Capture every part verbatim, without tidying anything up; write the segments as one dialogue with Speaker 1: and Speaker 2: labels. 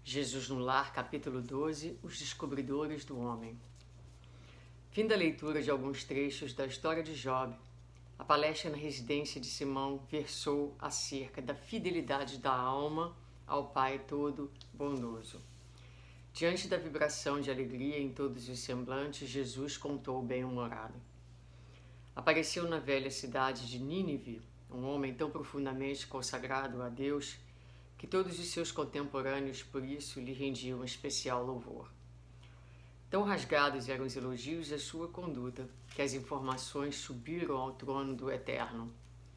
Speaker 1: Jesus no Lar, capítulo doze, Os Descobridores do Homem. Fim da leitura de alguns trechos da história de Job, a palestra na residência de Simão versou acerca da fidelidade da alma ao Pai Todo-Bondoso. Diante da vibração de alegria em todos os semblantes, Jesus contou bem-humorado. Apareceu na velha cidade de Nínive um homem tão profundamente consagrado a Deus que todos os seus contemporâneos por isso lhe rendiam especial louvor. Tão rasgados eram os elogios à sua conduta que as informações subiram ao trono do Eterno.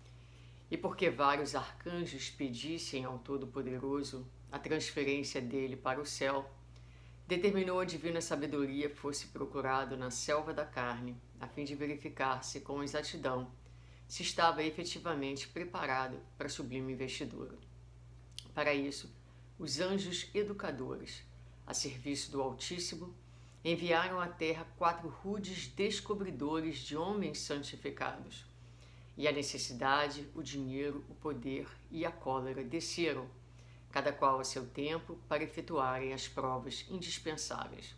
Speaker 1: E porque vários arcanjos pedissem ao Todo-Poderoso a transferência dele para o céu, determinou a divina sabedoria fosse procurado na selva da carne, a fim de verificar-se com exatidão se estava efetivamente preparado para a sublime investidura. Para isso, os anjos educadores, a serviço do Altíssimo, enviaram à terra quatro rudes descobridores de homens santificados. E a necessidade, o dinheiro, o poder e a cólera desceram, cada qual a seu tempo, para efetuarem as provas indispensáveis.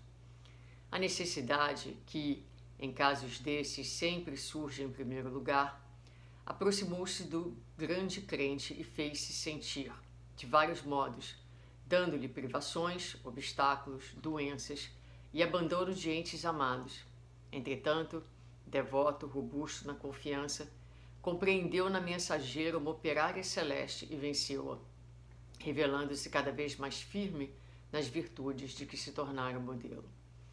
Speaker 1: A necessidade, que, em casos desses, sempre surge em primeiro lugar, aproximou-se do grande crente e fez-se sentir, de vários modos, dando-lhe privações, obstáculos, doenças e abandono de entes amados. Entretanto, devoto, robusto na confiança, compreendeu na mensageira uma operária celeste e venceu-a, revelando-se cada vez mais firme nas virtudes de que se tornara modelo.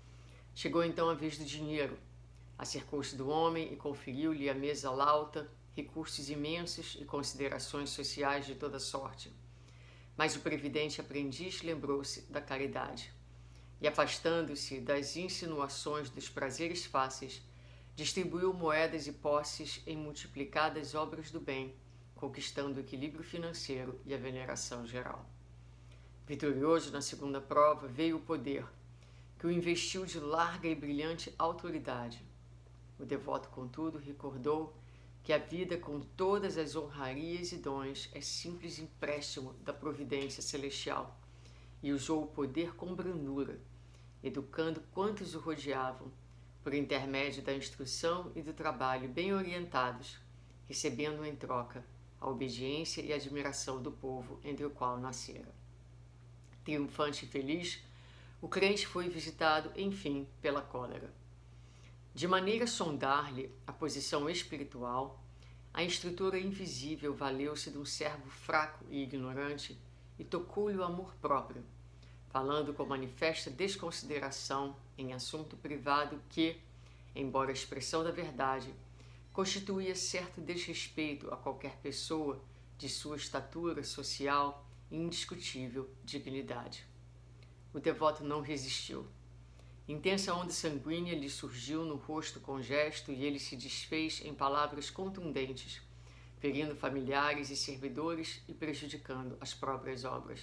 Speaker 1: Chegou então a vez do dinheiro. Acercou-se do homem e conferiu-lhe a mesa lauta, recursos imensos e considerações sociais de toda sorte. Mas o previdente aprendiz lembrou-se da caridade e, afastando-se das insinuações dos prazeres fáceis, distribuiu moedas e posses em multiplicadas obras do bem, conquistando o equilíbrio financeiro e a veneração geral. Vitorioso na segunda prova veio o poder, que o investiu de larga e brilhante autoridade. O devoto, contudo, recordou que a vida com todas as honrarias e dons é simples empréstimo da providência celestial e usou o poder com brandura, educando quantos o rodeavam, por intermédio da instrução e do trabalho bem orientados, recebendo em troca a obediência e a admiração do povo entre o qual nascera. Triunfante e feliz, o crente foi visitado, enfim, pela cólera. De maneira a sondar-lhe a posição espiritual, a instrutora invisível valeu-se de um servo fraco e ignorante e tocou-lhe o amor próprio, falando com manifesta desconsideração em assunto privado que, embora a expressão da verdade, constituía certo desrespeito a qualquer pessoa de sua estatura social e indiscutível dignidade. O devoto não resistiu. Intensa onda sanguínea lhe surgiu no rosto com gesto e ele se desfez em palavras contundentes, ferindo familiares e servidores e prejudicando as próprias obras.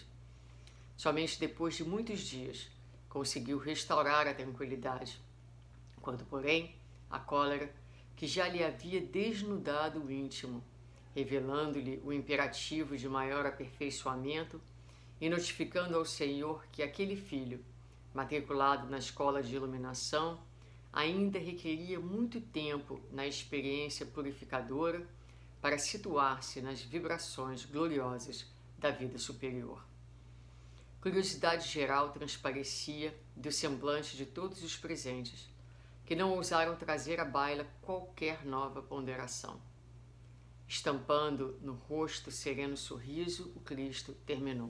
Speaker 1: Somente depois de muitos dias conseguiu restaurar a tranquilidade, quando, porém, a cólera, que já lhe havia desnudado o íntimo, revelando-lhe o imperativo de maior aperfeiçoamento e notificando ao Senhor que aquele filho, matriculado na escola de iluminação, ainda requeria muito tempo na experiência purificadora para situar-se nas vibrações gloriosas da vida superior. Curiosidade geral transparecia do semblante de todos os presentes, que não ousaram trazer à baila qualquer nova ponderação. Estampando no rosto sereno sorriso, o Cristo terminou.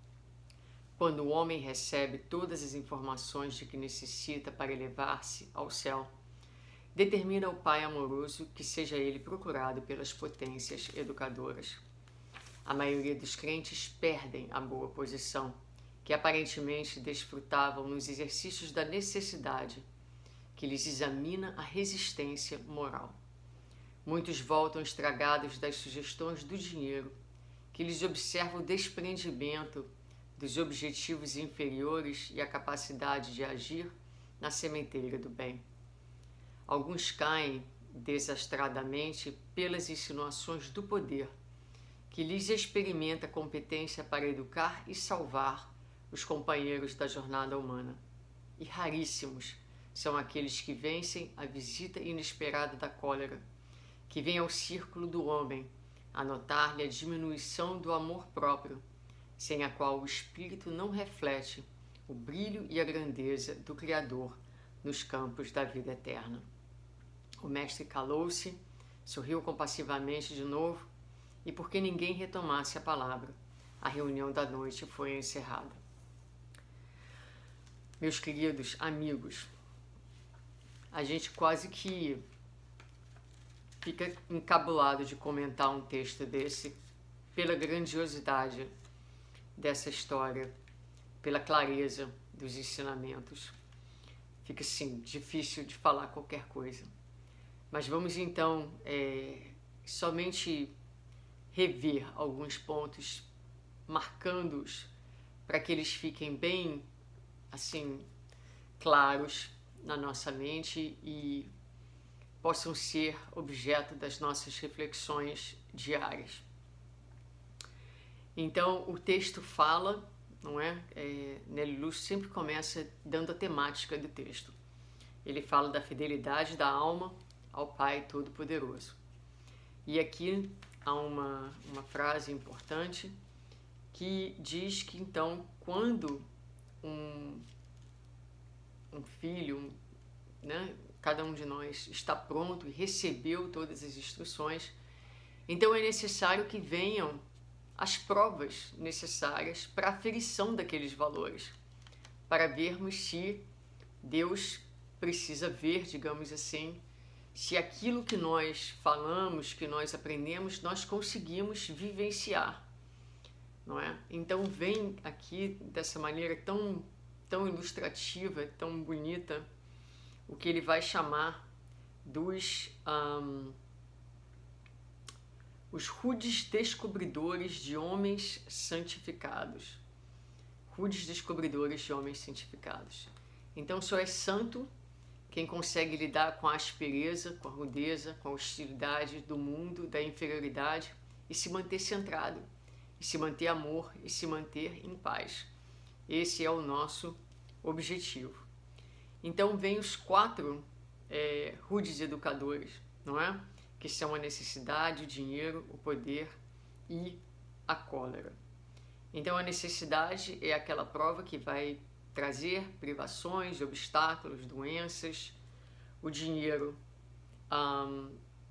Speaker 1: Quando o homem recebe todas as informações de que necessita para elevar-se ao céu, determina o Pai amoroso que seja ele procurado pelas potências educadoras. A maioria dos crentes perdem a boa posição, que aparentemente desfrutavam nos exercícios da necessidade, que lhes examina a resistência moral. Muitos voltam estragados das sugestões do dinheiro, que lhes observa o desprendimento dos objetivos inferiores e a capacidade de agir na sementeira do bem. Alguns caem desastradamente pelas insinuações do poder, que lhes experimenta competência para educar e salvar os companheiros da jornada humana. E raríssimos são aqueles que vencem a visita inesperada da cólera, que vem ao círculo do homem a notar-lhe a diminuição do amor próprio, sem a qual o espírito não reflete o brilho e a grandeza do Criador nos campos da vida eterna. O mestre calou-se, sorriu compassivamente de novo, e porque ninguém retomasse a palavra, a reunião da noite foi encerrada. Meus queridos amigos, a gente quase que fica encabulado de comentar um texto desse pela grandiosidade dessa história, pela clareza dos ensinamentos. Fica assim, difícil de falar qualquer coisa. Mas vamos então é, somente rever alguns pontos, marcando-os para que eles fiquem bem assim claros na nossa mente e possam ser objeto das nossas reflexões diárias. Então, o texto fala, não é? é Nélio Lúcio sempre começa dando a temática do texto. Ele fala da fidelidade da alma ao Pai Todo-Poderoso. E aqui há uma, uma frase importante que diz que, então, quando um, um filho, um, né, cada um de nós está pronto e recebeu todas as instruções, então é necessário que venham as provas necessárias para a aferição daqueles valores, para vermos se Deus precisa ver, digamos assim, se aquilo que nós falamos, que nós aprendemos, nós conseguimos vivenciar, não é? Então vem aqui dessa maneira tão, tão ilustrativa, tão bonita, o que ele vai chamar dos um, os rudes descobridores de homens santificados. Rudes descobridores de homens santificados. Então só é santo quem consegue lidar com a aspereza, com a rudeza, com a hostilidade do mundo, da inferioridade e se manter centrado, e se manter amor e se manter em paz. Esse é o nosso objetivo. Então vem os quatro é, rudes educadores, não é? Que são a necessidade, o dinheiro, o poder e a cólera. Então a necessidade é aquela prova que vai trazer privações, obstáculos, doenças. O dinheiro um,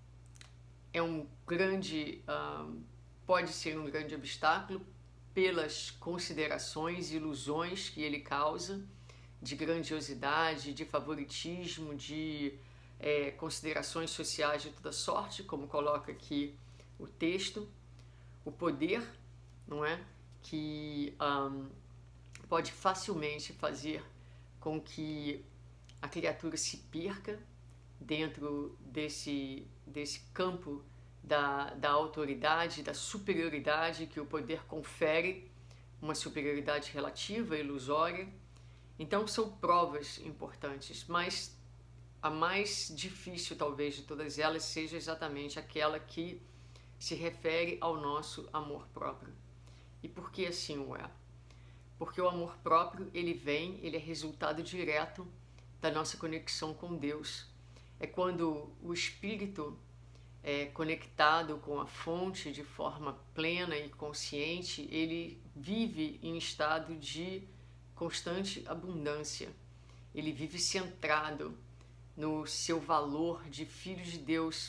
Speaker 1: é um grande, um, pode ser um grande obstáculo pelas considerações e ilusões que ele causa, de grandiosidade, de favoritismo, de é, considerações sociais de toda sorte, como coloca aqui o texto. O poder, não é? Que um, pode facilmente fazer com que a criatura se perca dentro desse, desse campo da, da autoridade, da superioridade que o poder confere, uma superioridade relativa, ilusória. Então são provas importantes, mas a mais difícil talvez de todas elas seja exatamente aquela que se refere ao nosso amor próprio. E por que assim o é? Porque o amor próprio, ele vem, ele é resultado direto da nossa conexão com Deus. É quando o espírito é conectado com a fonte de forma plena e consciente, ele vive em estado de constante abundância. Ele vive centrado no seu valor de filho de Deus,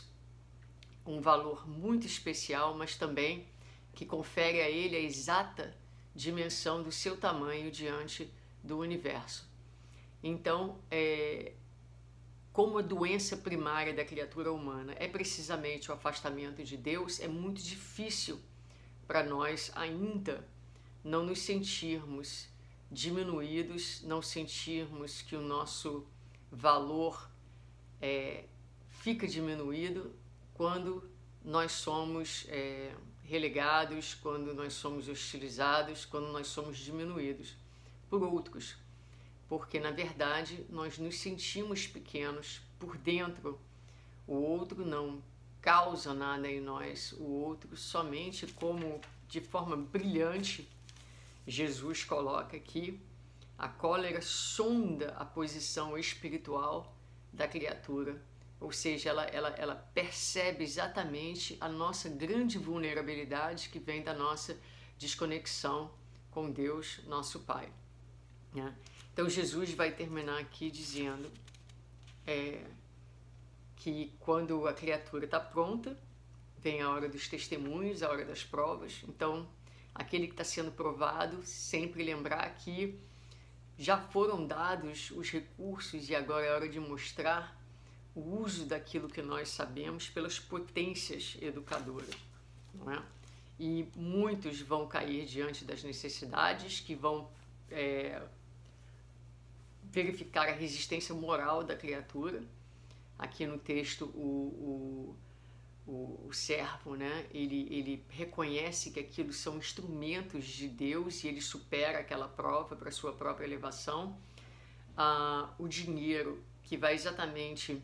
Speaker 1: um valor muito especial, mas também que confere a ele a exata dimensão do seu tamanho diante do universo. Então, é, como a doença primária da criatura humana é precisamente o afastamento de Deus, é muito difícil para nós ainda não nos sentirmos diminuídos, não sentirmos que o nosso valor é, fica diminuído quando nós somos é, relegados, quando nós somos hostilizados, quando nós somos diminuídos por outros. Porque, na verdade, nós nos sentimos pequenos por dentro. O outro não causa nada em nós, o outro somente como, de forma brilhante, Jesus coloca que a cólera sonda a posição espiritual da criatura, ou seja, ela, ela, ela percebe exatamente a nossa grande vulnerabilidade que vem da nossa desconexão com Deus, nosso Pai. Né? Então Jesus vai terminar aqui dizendo é, que quando a criatura está pronta, vem a hora dos testemunhos, a hora das provas. Então, aquele que está sendo provado, sempre lembrar que já foram dados os recursos e agora é hora de mostrar o uso daquilo que nós sabemos pelas potências educadoras, não é? E muitos vão cair diante das necessidades, que vão é, verificar a resistência moral da criatura. Aqui no texto, o, o, o, o servo, né, ele, ele reconhece que aquilo são instrumentos de Deus e ele supera aquela prova para a sua própria elevação. Ah, o dinheiro, que vai exatamente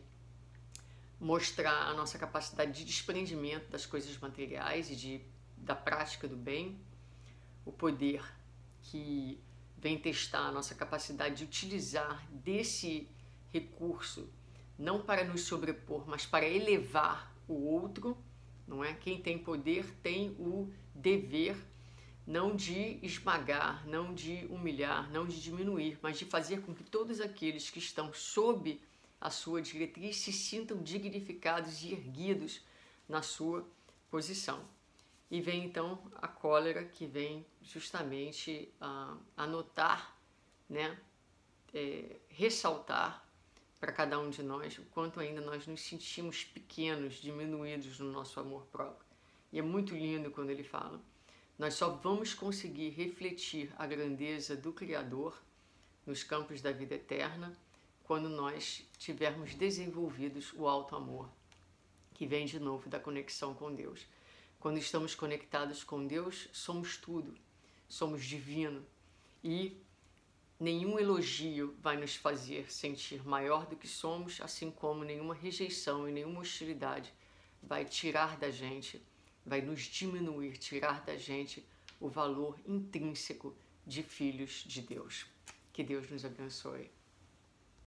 Speaker 1: mostrar a nossa capacidade de desprendimento das coisas materiais e de, da prática do bem. O poder, que vem testar a nossa capacidade de utilizar desse recurso, não para nos sobrepor, mas para elevar o outro, não é? Quem tem poder tem o dever não de esmagar, não de humilhar, não de diminuir, mas de fazer com que todos aqueles que estão sob a sua diretriz se sintam dignificados e erguidos na sua posição. E vem então a cólera, que vem justamente a anotar, né, é, ressaltar para cada um de nós o quanto ainda nós nos sentimos pequenos, diminuídos no nosso amor próprio. E é muito lindo quando ele fala: nós só vamos conseguir refletir a grandeza do Criador nos campos da vida eterna quando nós tivermos desenvolvidos o alto amor, que vem de novo da conexão com Deus. Quando estamos conectados com Deus, somos tudo, somos divino, e nenhum elogio vai nos fazer sentir maior do que somos, assim como nenhuma rejeição e nenhuma hostilidade vai tirar da gente, vai nos diminuir, tirar da gente o valor intrínseco de filhos de Deus. Que Deus nos abençoe.